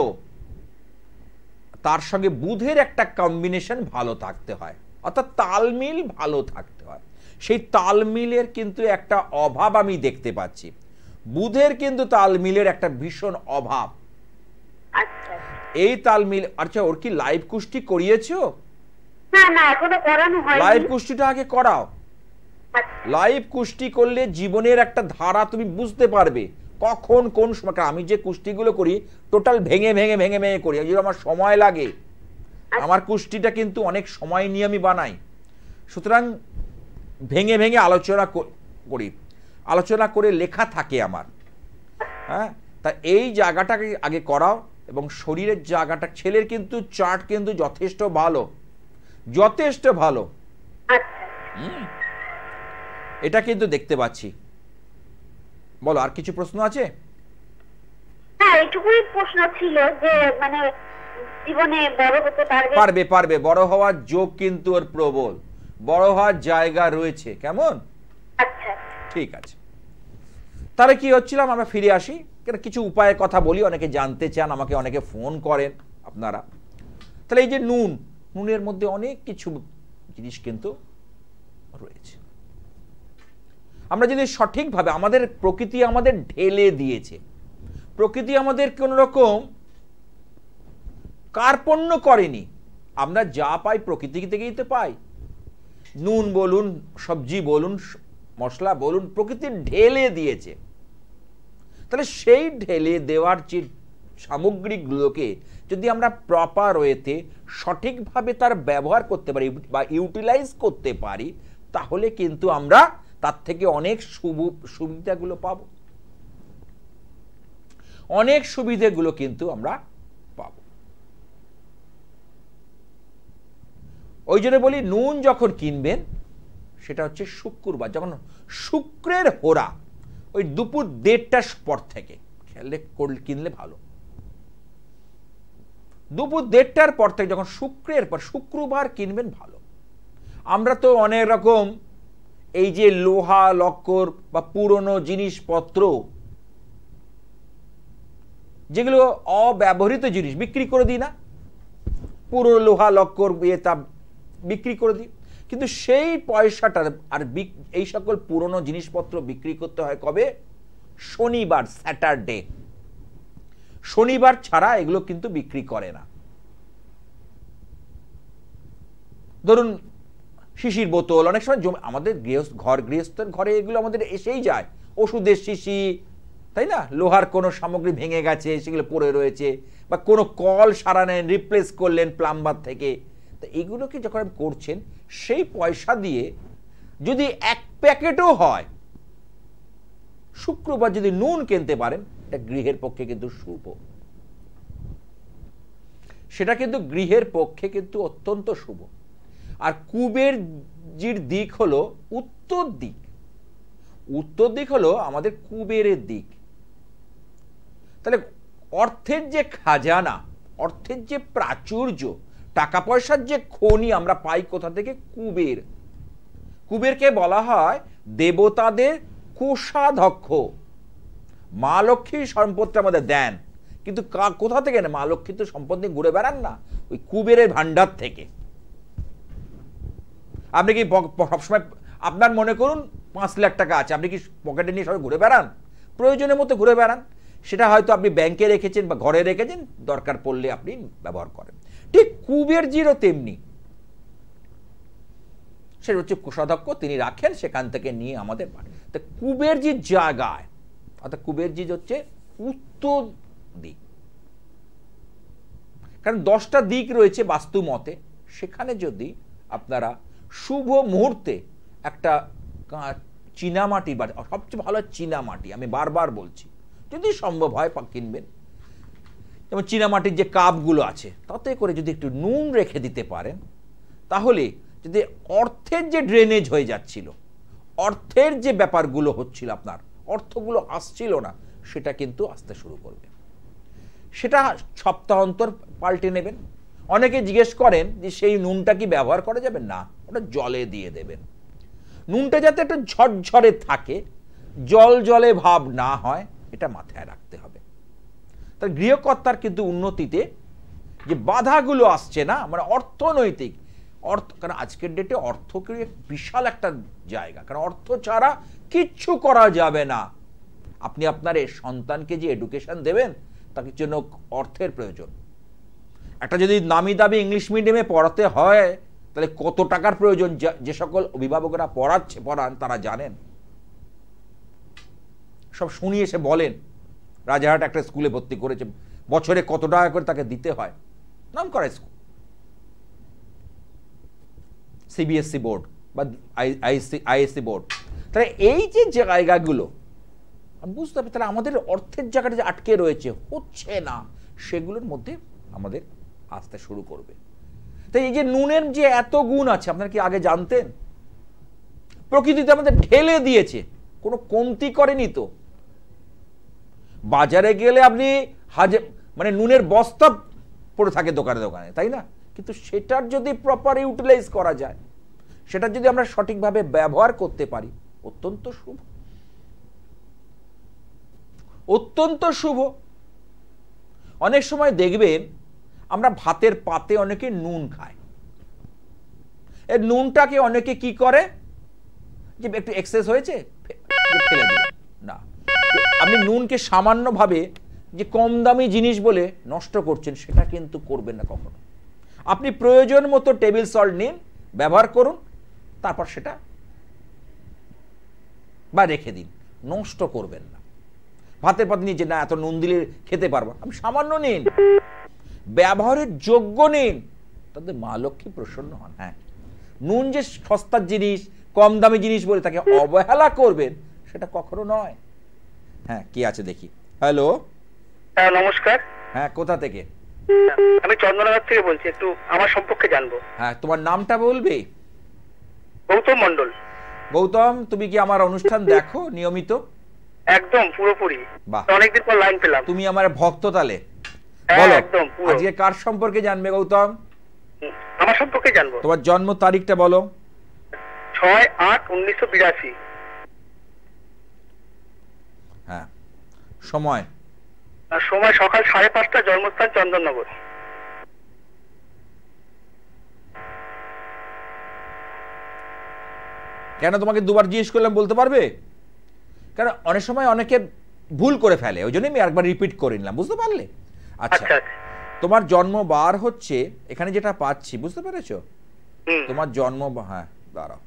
তার সঙ্গে বুধের একটা কম্বিনেশন ভালো থাকতে হয়, অর্থাৎ তালমিল ভালো থাকতে হয়। সেই তালমিলের কিন্তু একটা অভাব আমি দেখতে পাচ্ছি। বুধের কিন্তু তালমিলের একটা ভীষণ অভাব। এই তালমিল। আচ্ছা, ওর কি লাইভ কুষ্টি করিয়েছো? না না, এখনো করানো হয়নি। লাইভ কুষ্টিটা আগে করাও। লাইভ কুষ্টি করলে জীবনের একটা ধারা তুমি বুঝতে পারবে, কখন কোন সময়। আমি যে কুষ্টিগুলো করি টোটাল ভেঙে ভেঙে ভেঙে ভেঙে করি, এই জন্য আমার সময় লাগে। আমার কুষ্টিটা কিন্তু অনেক সময় নিয়ে আমি বানাই, সুতরাং ভেঙে ভেঙে আলোচনা করি, আলোচনা করে লেখা থাকে আমার। হ্যাঁ, তা এই জায়গাটাকে আগে করাও। এবং শরীরের জায়গাটা, ছেলের কিন্তু চার্ট কিন্তু যথেষ্ট ভালো, যথেষ্ট ভালো, এটা কিন্তু দেখতে পাচ্ছি। বলো, আর কিছু প্রশ্ন আছে? হ্যাঁ, এইটুকুই প্রশ্ন ছিল যে মানে জীবনে বড় হতে পারবে? পারবে। বড় হওয়ার যোগ কিন্তু ওর প্রবল, বড় হওয়ার জায়গা রয়েছে। কেমন? আচ্ছা, ঠিক আছে। তাহলে কি হচ্ছিলাম, আমরা ফিরে আসি। কিছু উপায়ের কথা বলি, অনেকে জানতে চান, আমাকে অনেকে ফোন করেন আপনারা। তাহলে এই যে নুনের মধ্যে অনেক কিছু জিনিস কিন্তু রয়েছে। আমরা যদি সঠিকভাবে, আমাদের প্রকৃতি আমাদের ঢেলে দিয়েছে, প্রকৃতি আমাদের কোন রকম কার্পণ্য করেনি। আমরা যা পাই প্রকৃতি থেকেই তো পাই। নুন বলুন, সবজি বলুন, মশলা বলুন, প্রকৃতি ঢেলে দিয়েছে। তাহলে সেই ঢেলে দেওয়ার যে সামগ্রীগুলোকে যদি আমরা প্রপার ওয়েতে সঠিকভাবে তার ব্যবহার করতে পারি বা ইউটিলাইজ করতে পারি, তাহলে কিন্তু আমরা তার থেকে অনেক সুবিধাগুলো পাবো। অনেক সুবিধেগুলো কিন্তু আমরা পাব। ওই জন্য বলি নুন যখন কিনবেন সেটা হচ্ছে শুক্রবার, যখন শুক্রের হোরা ওই দুপুর 1:30টার পর থেকে কিনলে ভালো। দুপুর 1:30টার পর থেকে যখন শুক্রের পর শুক্রবার কিনবেন ভালো। আমরা তো অনেক রকম এই যে লোহা লক্কর বা পুরনো জিনিসপত্র যেগুলো অব্যবহৃত জিনিস বিক্রি করে দিই না, পুরো লোহা লক্কর তা বিক্রি করে দিই, কিন্তু সেই পয়সাটা আর এই সকল পুরনো জিনিসপত্র বিক্রি করতে হয় কবে? শনিবার, স্যাটারডে। শনিবার ছাড়া এগুলো কিন্তু বিক্রি করে না। ধরুন শিশির বোতল, অনেক সময় আমাদের গৃহস্থের ঘরে এগুলো আমাদের এসেই যায়, ওষুধের শিশি, তাই না, লোহার কোনো সামগ্রী ভেঙে গেছে সেগুলো পড়ে রয়েছে, বা কোনো কল সারালেন, রিপ্লেস করলেন প্লাম্বার থেকে, তো এগুলোকে যখন করছেন সেই পয়সা দিয়ে যদি 1 প্যাকেটও হয়, শুক্রবার যদি নুন কিনতে পারেন, এটা গৃহের পক্ষে কিন্তু শুভ। সেটা কিন্তু গৃহের পক্ষে কিন্তু অত্যন্ত শুভ। আর কুবেরজির দিক হলো উত্তর দিক। উত্তর দিক হলো আমাদের কুবেরের দিক। তাহলে অর্থের যে খাজানা, অর্থের যে প্রাচুর্য, টাকা পয়সার যে খনি আমরা পাই কোথা থেকে? কুবের। কুবেরকে বলা হয় দেবতাদের কোষাধ্যক্ষ। মা লক্ষ্মী সম্পদটা আমাদের দেন, কিন্তু কোথা থেকে না? মা লক্ষ্মী তো সম্পদ নিয়ে ঘুরে বেড়ান না, ওই কুবেরের ভান্ডার থেকে। আপনি কি সবসময় আপনার মনে করুন 5 লাখ টাকা আছে, আপনি কি পকেটে নিয়ে সবাই ঘুরে বেড়ান? প্রয়োজনের মতো ঘুরে বেড়ান। সেটা হয়তো আপনি ব্যাংকে রেখেছেন বা ঘরে রেখেছেন, দরকার পড়লে আপনি ব্যবহার করেন। ঠিক কুবেরজিরও তেমনি, সেটা হচ্ছে কোষাধ্যক্ষ, তিনি রাখেন, সেখান থেকে নিয়ে আমাদের তা কুবেরজির জায়গায়, অর্থাৎ কুবেরজি হচ্ছে উত্তর দিক। কারণ 10টা দিক রয়েছে বাস্তু মতে, সেখানে যদি আপনারা শুভ মুহূর্তে একটা চীনামাটি, বা সবচেয়ে ভালো চীনামাটি, আমি বারবার বলছি, যদি সম্ভব হয় কিনবেন, যেমন চীনামাটির যে কাপগুলো আছে তাতে করে যদি একটু নুন রেখে দিতে পারেন, তাহলে যদি অর্থের যে ড্রেনেজ হয়ে যাচ্ছিল, অর্থের যে ব্যাপারগুলো হচ্ছিল, আপনার অর্থগুলো আসছিল না, সেটা কিন্তু আসতে শুরু করবে। সেটা সপ্তাহ অন্তর পাল্টে নেবেন। অনেকে জিজ্ঞেস করেন যে সেই নুনটা কি ব্যবহার করা যাবে? না, ওটা জলে দিয়ে দেবেন। নুনটা যাতে একটু ঝরঝরে থাকে, জল জলে ভাব না হয়, এটা মাথায় রাখতে হবে। তার গৃহকর্তার কিন্তু উন্নতিতে যে বাধাগুলো আসছে না, মানে অর্থনৈতিক কারণ আজকের ডেটে অর্থকে বিশাল একটা জায়গা, কারণ অর্থ ছাড়া কিচ্ছু করা যাবে না। আপনি আপনার সন্তানকে যে এডুকেশন দেবেন, তার জন্য অর্থের প্রয়োজন। একটা যদি নামি দামি ইংলিশ মিডিয়ামে পড়াতে হয়, তাহলে কত টাকার প্রয়োজন? যে সকল অভিভাবকরা পড়ান তারা জানেন। সব শুনিয়ে এসে বলেন, রাজারহাট একটা স্কুলে ভর্তি করেছে, বছরে কত টাকা করে তাকে দিতে হয়, নাম করা স্কুল, সিবিএসসি বোর্ড বা আইএসসি বোর্ড। তাহলে এই যে জায়গাগুলো বুঝতে হবে, তাহলে আমাদের অর্থের জায়গাটা যে আটকে রয়েছে, হচ্ছে না, সেগুলোর মধ্যে আমাদের আসতে শুরু করবে। তাই এই যে নুনের যে এত গুণ আছে, আপনারা কি আগে জানতেন? প্রকৃতিতে আমাদের ঢেলে দিয়েছে, কোনো কমতি করেনি তো। বাজারে গেলে আপনি মানে নুনের বস্তা পড়ে থাকে দোকানে দোকানে, তাই না? কিন্তু সেটার যদি প্রপার ইউটিলাইজ করা যায়, সেটা যদি আমরা সঠিকভাবে ব্যবহার করতে পারি, অত্যন্ত শুভ, অত্যন্ত শুভ। অনেক সময় দেখবেন আমরা ভাতের পাতে অনেকে নুন খায়, এই নুনটাকে অনেকে কি করে, যে একটু এক্সেস হয়েছে ফেলে দিল না। আপনি নুনকে সামান্যভাবে যে কম দামি জিনিস বলে নষ্ট করছেন, সেটা কিন্তু করবেন না কখনো। আপনি প্রয়োজন মতো টেবিল সল্ট নিন, ব্যবহার করুন, তারপর সেটা বা রেখে দিন, নষ্ট করবেন না। ভাতের পাতে নিয়ে যে না এত নুন দিলে খেতে পারবো, আপনি সামান্য নিন, ব্যবহারের যোগ্য নিন, তাদের মা লক্ষ্মী প্রসন্ন হন। হ্যাঁ, নুন যে সস্তার জিনিস, কম দামি জিনিস বলে তাকে অবহেলা করবেন, সেটা কখনো নয়। হ্যাঁ, কি আছে দেখি। হ্যালো, হ্যাঁ নমস্কার। হ্যাঁ, কোথা থেকে? আমি চন্দননগর থেকে বলছি, একটু আমার সম্পর্কে জানবো। হ্যাঁ, তোমার নামটা বলবে? গৌতম মন্ডল। গৌতম, তুমি কি আমার অনুষ্ঠান দেখো নিয়মিত? একদম পুরোপুরি, বাহ। অনেকদিন পর লাইন পেলাম। তুমি আমার ভক্ত তালে। হ্যাঁ, বলো, একদম পুরো। আজকে কার সম্পর্কে জানবে গৌতম? আমার সম্পর্কে জানবো। তোমার জন্ম তারিখটা বলো। 6/8/1982। হ্যাঁ, সময়? আর সময় সকাল 5:30, জন্মস্থান চন্দননগর। কেন তোমাকে দুবার জিজ্ঞেস করলাম বলতে পারবে? কারণ অনেক সময় অনেকে ভুল করে ফেলে, ওই জন্যই আমি একবার রিপিট করে নিলাম, বুঝতে পারলে? আচ্ছা, আচ্ছা। তোমার জন্মবার হচ্ছে এখানে যেটা পাচ্ছি, বুঝতে পেরেছো? হুম। তোমার জন্ম, হ্যাঁ দাঁড়াও,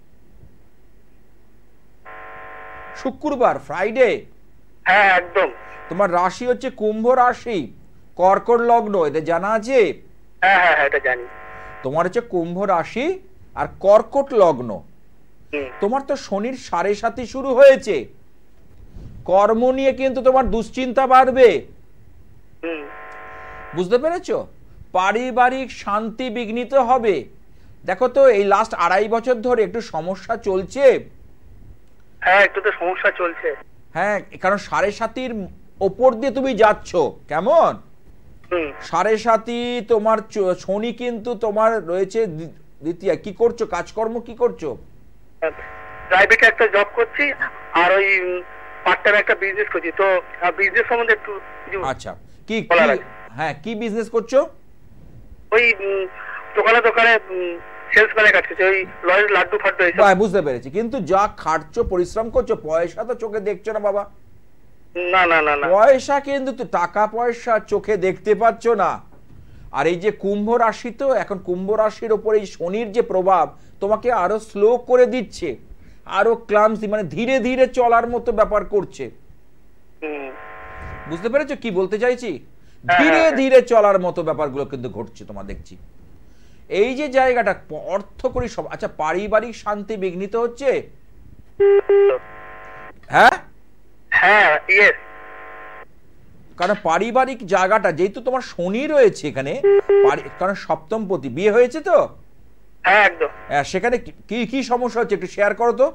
শুক্রবার, ফ্রাইডে। হ্যাঁ একদম। তোমার রাশি হচ্ছে কুম্ভ রাশি, কর্কট লগ্ন, এদের জানা আছে? হ্যাঁ হ্যাঁ হ্যাঁ, এটা জানি। তোমার হচ্ছে কুম্ভ রাশি আর কর্কট লগ্ন। হুম। তোমার তো শনির 7.5 শুরু হয়েছে, কর্ম নিয়ে কিন্তু তোমার দুশ্চিন্তা বাড়বে, হুম। বুঝতে পেরেছো? পারিবারিক শান্তি বিঘ্নিত হবে। দেখো তো, এই লাস্ট 2.5 বছর ধরে একটু সমস্যা চলছে। হ্যাঁ, একটু তো সমস্যা চলছে। হ্যাঁ, কারণ 7.5 ওপর দিয়ে তুমি যাচ্ছ, কেমন? হুম। 7.5 তোমার শনি কিন্তু তোমার রয়েছে দ্বিতীয়। কি করছো, কাজকর্ম কি করছো? প্রাইভেটে একটা জব করছি, আর ওই পার্ট টাইম একটা বিজনেস করছি। তো বিজনেস সম্বন্ধে একটু কিছু। আচ্ছা, কি বলার আছে। হ্যাঁ, কি বিজনেস করছো? ওই দোকানে দোকানে সেলসম্যানের কাজ করছি, ওই লয়ের লাড্ডু ফাড্ডু এইসব। বুঝতে পেরেছি, কিন্তু যা খাটছো, পরিশ্রম করছো, পয়সা তো চোখে দেখছো না বাবা। না না না না, পয়সা কিন্তু টাকা পয়সা চোখে দেখতে পাচ্ছ না। আর এই যে কুম্ভ রাশি, তো এখন কুম্ভ রাশির ওপর এই শনির যে প্রভাব তোমাকে আরো স্লো করে দিচ্ছে, আরো ক্লামসি, মানে ধীরে ধীরে চলার মতো ব্যাপার করছে। বুঝতে পেরেছো কি বলতে চাইছি? ধীরে ধীরে চলার মতো ব্যাপারগুলো কিন্তু ঘটছে তোমার, দেখছি। এই যে জায়গাটা অর্থ করি সব। আচ্ছা, পারিবারিক শান্তি বিঘ্নিত হচ্ছে? হ্যাঁ হ্যাঁ, ইয়েস। কারণ পারিবারিক জায়গাটা যেহেতু তোমার শনি রয়েছে এখানে, কারণ সপ্তমপতি, বিয়ে হয়েছে তো? হ্যাঁ একদম। সেখানে কি কি সমস্যা হচ্ছে একটু শেয়ার করো তো।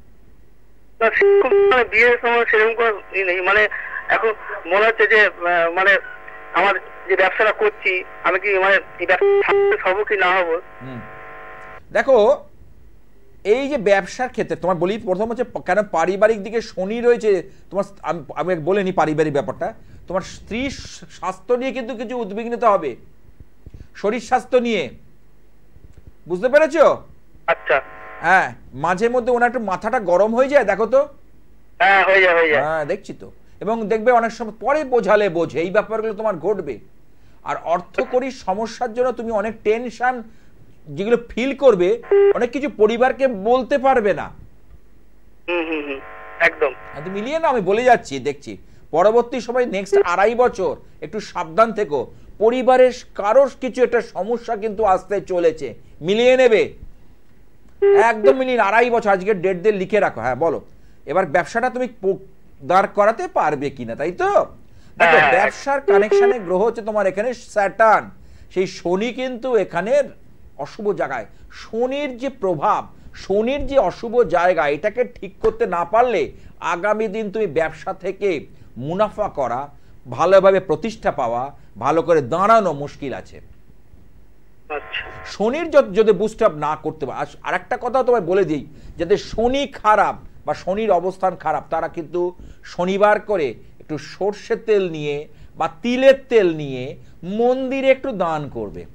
বিয়ের সময় সেরকম কোনো নেই, মানে এখন মনে হচ্ছে যে মানে আমার যে ব্যবসাটা করছি, আমি কি মানে হবো কি না হবো। দেখো, এই যে ব্যবসার ক্ষেত্রে তোমার বলি, প্রথম হচ্ছে কেন পারিবারিক দিকে শনি রয়েছে তোমার। আমি বলে নি পারিবারিক ব্যাপারটা। তোমার স্ত্রীর স্বাস্থ্য নিয়ে কিন্তু কিছু উদ্বিগ্নতা হবে, শরীর স্বাস্থ্য নিয়ে, বুঝতে পেরেছো? আচ্ছা। হ্যাঁ, মাঝে মধ্যে ওনার একটু মাথাটা গরম হয়ে যায়, দেখো তো। হ্যাঁ, হয়ে যায় হয়ে যায়। হ্যাঁ, দেখছি তো। এবং দেখবে অনেক সময় পরে বোঝালে বোঝে, এই ব্যাপারগুলো তোমার ঘটবে। আর অর্থকরী সমস্যার জন্য তুমি অনেক টেনশন যেগুলো ফিল করবে, অনেক কিছু পরিবারকে বলতে পারবে না। একদম মিলিয়ে না, আমি বলে যাচ্ছি, দেখছি পরবর্তী সময় নেক্সট 2.5 বছর একটু সাবধান থেকো। পরিবারের কারোর কিছু একটা সমস্যা কিন্তু আসতে চলেছে, মিলিয়ে নেবে একদম। মিলিয়ে 2.5 বছর, আজকে ডেট দিয়ে লিখে রাখো। হ্যাঁ বলো, এবার ব্যবসাটা তুমি দাঁড় করাতে পারবে কিনা, তাই তো? দেখো, ব্যবসার কানেকশনে গ্রহ হচ্ছে তোমার এখানে স্যাটার্ন, সেই শনি কিন্তু এখানে অশুভ জায়গায়। শনির যে প্রভাব, শনির যে অশুভ জায়গা, এটাকে ঠিক করতে না পারলে আগামী দিন তুমি ব্যবসা থেকে মুনাফা করা, ভালোভাবে প্রতিষ্ঠা পাওয়া, ভালো করে দাঁড়ানো মুশকিল আছে। শনির যদি বুস্ট আপ না করতে পারে। আর একটা কথা তোমায় বলে দিই, যাদের শনি খারাপ বা শনির অবস্থান খারাপ, তারা কিন্তু শনিবার করে একটু সর্ষের তেল নিয়ে বা তিলের তেল নিয়ে মন্দিরে একটু দান করবে।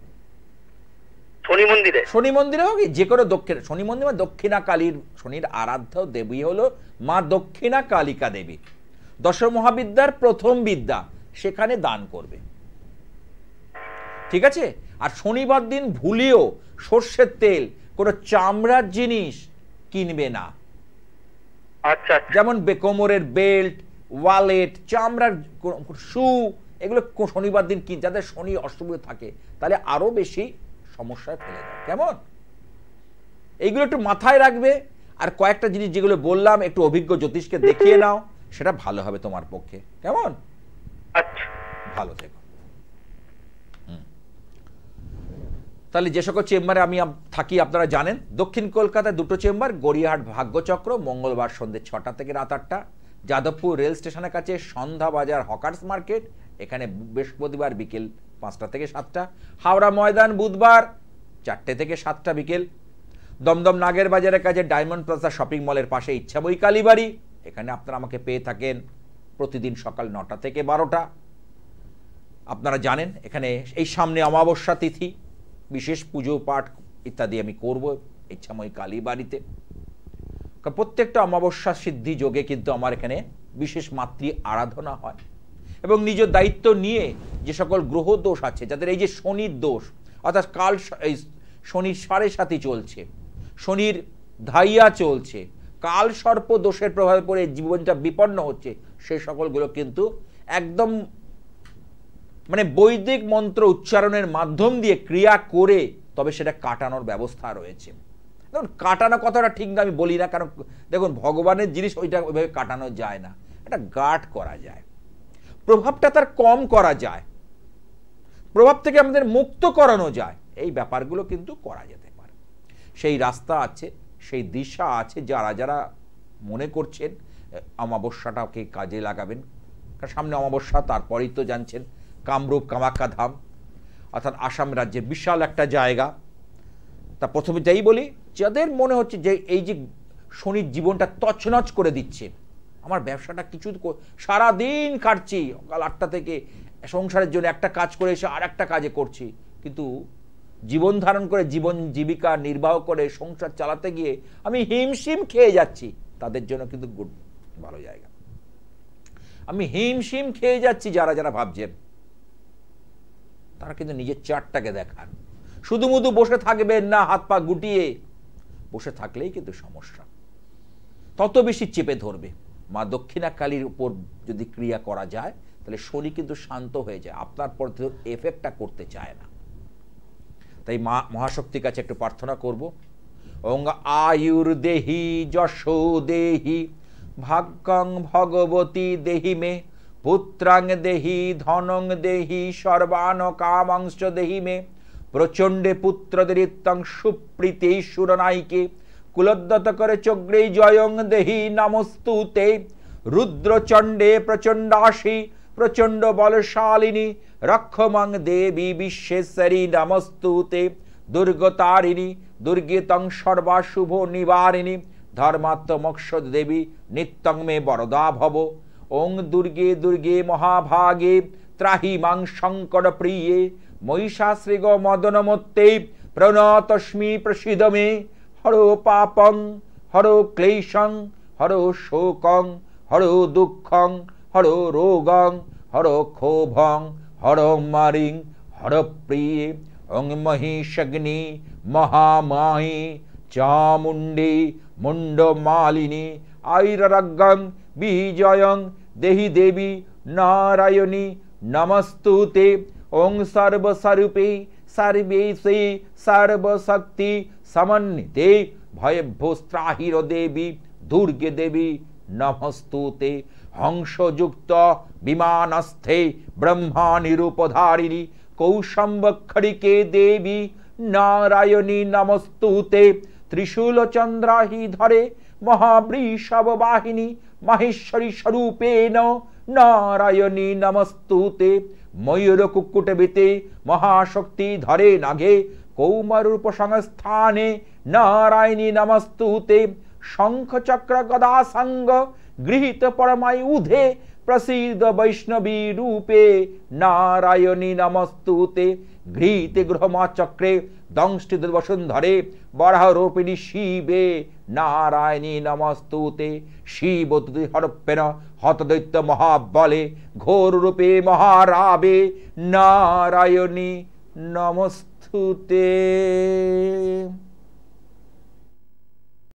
শনি মন্দিরে হোক, যে কোনো শনি মন্দির, দক্ষিণা কালীর, শনির আরাধ্য দেবী হলো মা দক্ষিণা কালিকা দেবী, দশ মহাবিদ্যার প্রথম বিদ্যা, সেখানে দান করবে, ঠিক আছে? আর শনিবার দিন ভুলেও সর্ষের তেল, কোনো চামড়ার জিনিস কিনবে না। আচ্ছা। যেমন কোমরের বেল্ট, ওয়ালেট, চামড়ার শু, এগুলো শনিবার দিন কিন, যাদের শনি অশুভ থাকে, তাহলে আরো বেশি সমস্যায় ফেলে দেয়, কেমন? এইগুলো একটু মাথায় রাখবে। আর কয়েকটা জিনিস যেগুলো বললাম, একটু অভিজ্ঞ জ্যোতিষকে দেখিয়ে নাও, সেটা ভালো হবে তোমার পক্ষে, কেমন? আচ্ছা। ভালো থেকো। তাহলে যে সকল চেম্বারে আমি থাকি আপনারা জানেন, দক্ষিণ কলকাতায় 2টো চেম্বার, গড়িয়াহাট ভাগ্যচক্র, মঙ্গলবার সন্ধ্যে 6টা থেকে রাত 8টা, যাদবপুর রেল স্টেশনের কাছে সন্ধ্যা বাজার হকার্স মার্কেট, এখানে বৃহস্পতিবার বিকেল 5টা থেকে 7টা, হাওড়া ময়দান বুধবার 4টে থেকে 7টা বিকেল, দমদম নাগের বাজারের কাছে ডায়মন্ড প্লাজা শপিং মলের পাশে ইচ্ছাময়ী কালীবাড়ি, এখানে আপনারা আমাকে পেয়ে থাকেন প্রতিদিন সকাল 9টা থেকে 12টা। আপনারা জানেন এখানে এই সামনে অমাবস্যা তিথি, বিশেষ পুজো পাঠ ইত্যাদি আমি করব ইচ্ছাময়ী কালীবাড়িতে। প্রত্যেকটা অমাবস্যা সিদ্ধি যোগে কিন্তু আমার এখানে বিশেষ মাতৃ আরাধনা হয়, এবং নিজের দায়িত্ব নিয়ে যে সকল গ্রহ দোষ আছে, যাদের এই যে শনির দোষ, অর্থাৎ কাল শনির 7.5 চলছে, শনির ধাইয়া চলছে, কাল সর্প দোষের প্রভাবে পড়ে জীবনটা বিপন্ন হচ্ছে, সেই সকলগুলো কিন্তু একদম মানে বৈদিক মন্ত্র উচ্চারণের মাধ্যম দিয়ে ক্রিয়া করে তবে সেটা কাটানোর ব্যবস্থা রয়েছে। দেখুন, কাটানো কথাটা ঠিক না আমি বলি না, কারণ দেখুন ভগবানের জিনিস ওইটা ওইভাবে কাটানো যায় না, এটা গাঢ় করা যায়, প্রভাবটা তার কম করা যায়, প্রভাব থেকে আমাদের মুক্ত করানো যায়, এই ব্যাপারগুলো কিন্তু করা যেতে পারে। সেই রাস্তা আছে, সেই দিশা আছে, যারা যারা মনে করছেন অমাবস্যাটাকে কাজে লাগাবেন, কারণ সামনে অমাবস্যা, তারপরেই তো জানছেন কামরূপ কামাখ্যা ধাম, অর্থাৎ আসাম রাজ্যের বিশাল একটা জায়গা। তা প্রথমে যাই বলি, যাদের মনে হচ্ছে যে এই যে শনির জীবনটা তছনছ করে দিচ্ছে, আমার ব্যবসাটা কিছু সারাদিন কাটছি, সকাল 8টা থেকে সংসারের জন্য একটা কাজ করে এসে আর একটা কাজে করছি, কিন্তু জীবন ধারণ করে জীবন জীবিকা নির্বাহ করে সংসার চালাতে গিয়ে আমি হিমশিম খেয়ে যাচ্ছি, তাদের জন্য কিন্তু ভালো জায়গা। আমি হিমশিম খেয়ে যাচ্ছি যারা যারা ভাবছেন, তারা কিন্তু নিজের চারটাকে দেখান, শুধু মুধু বসে থাকবেন না, হাত পা গুটিয়ে বসে থাকলেই কিন্তু সমস্যা, তত বেশি চেপে ধরবে। মা দক্ষিণা কালীর উপর যদি ক্রিয়া করা যায় তাহলে শনি কিন্তু শান্ত হয়ে যায়, আপনার পর এফেক্টটা করতে চায় না। তাই মা মহাশক্তির কাছে একটু প্রার্থনা করব, ওং আয়ুর দেহি যশো দেহি ভাগ্যং ভগবতী দেহি মে, পুত্রাং দেহি ধনং দেহি সর্বান কামাংশ দেহি মে, প্রচণ্ডে পুত্রদরিত্যং সুপ্রীতি সুরনাইকে, কুলদ্যত করে চগ্রে জয়ং দেহি নমস্তুতে, রুদ্রচণ্ডে প্রচণ্ডাসী প্রচণ্ড বলশালিনী, রক্ষমাং দেবী বিশ্বেশ্বরী নমস্তুতে, দুর্গতারিণী দুর্গে তং সর্বাশুভ নিবারিণী, ধর্মাত্মমক্ষ দেবী নিত্যং মে বরদা ভব, ওং দুর্গে দুর্গে মহাভাগে ত্রাহি মাং শঙ্কর প্রিয়ে, মহিষাশ্রীগ মদনমত্তে প্রণতস্মি প্রসিদ মে, হরো পাপং হরো ক্লেশং হরো শোকং হরো দুঃখং হরো রোগং হরো ক্ষোভং হরো মারিং হরো প্রিয়ে, ওং মহিষগ্নি মহামাহি চামুণ্ডী মুন্ডমালিনী, আইররজ্ঞং বিজয়ং দেহি দেবী নারায়ণী নমস্তুতে, ওং সর্বস্বরূপে সর্বেশে সর্বশক্তি সমন্বিতে ভয়ভ্যস্ত্রাহির দেবী দুর্গে দেবী নমস্তুতে, হংসযুক্ত বিমানস্থে ব্রহ্মা নিরূপধারিণী কৌশম্বক্ষরিকে দেবী নারায়ণী নমস্তুতে, ত্রিশূল চন্দ্রাহি ধরে মহাবৃষভ বাহিনী মাহেশ্বরী স্বরূপেণ নারায়ণী নমস্তুতে, ময়ূর কুক্কুটবিতে মহাশক্তি ধরে নাগে কৌমারূপ সংস্থানে নারায়ণী নমস্তুতে, শঙ্খ চক্র গদা সঙ্গ গৃহীত পরমায়ুধে প্রসিদ্ধ বৈষ্ণবী রূপে নারায়ণী নমস্তুতে, গৃহীতে গ্রহমা চক্রে দংষ্টিত বসুন্ধরে বরাহরূপিণী শিবে নারায়ণী নমস্তুতে, শিব হরপ্পেন হতদৈত্য মহাবলে ঘোর রূপে মহারাবে নারায়ণী নমস্তুতে।